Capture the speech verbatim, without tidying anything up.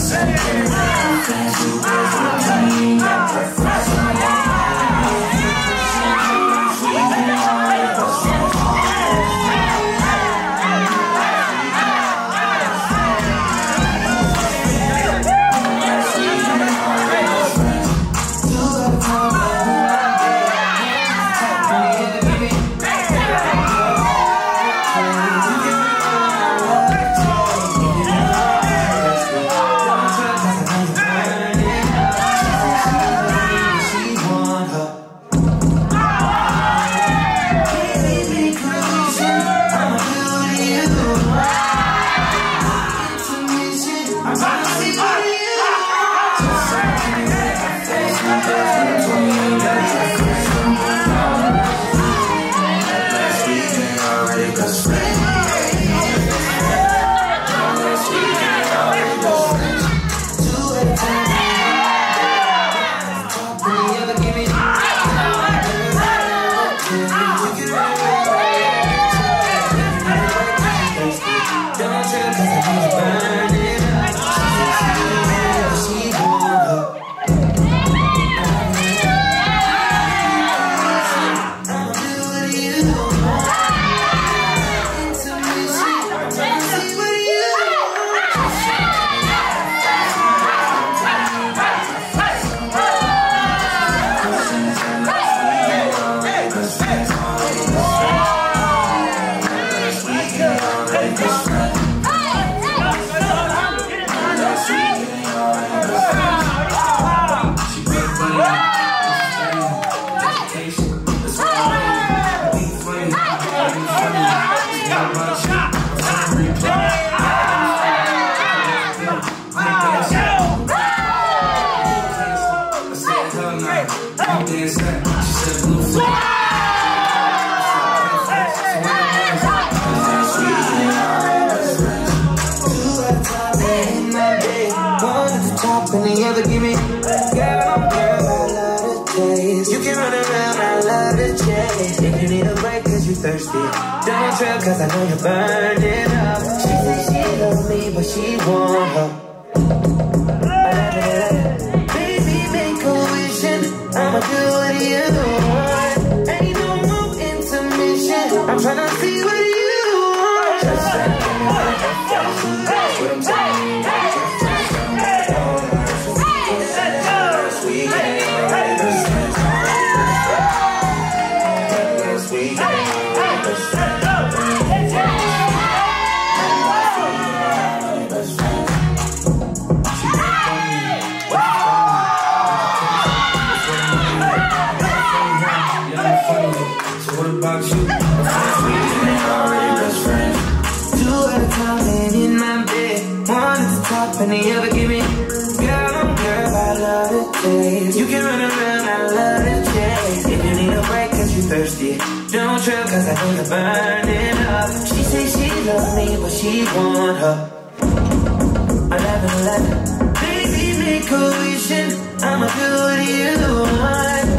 Thirsty, don't trip, cause I know you're burning up. She says she loves me, but she want her. Baby, make a vision, I'ma do what you want. Ain't no more intermission, I'm tryna see what you want. Just like that's what I'm saying. And the other give me, girl, I'm girl, I love the taste. You can run around, I love the chase. If you need a break cause you thirsty, don't trip cause I know you're burning up. She say she loves me, but she want her. eleven eleven, baby, make a vision, I'ma do what you want.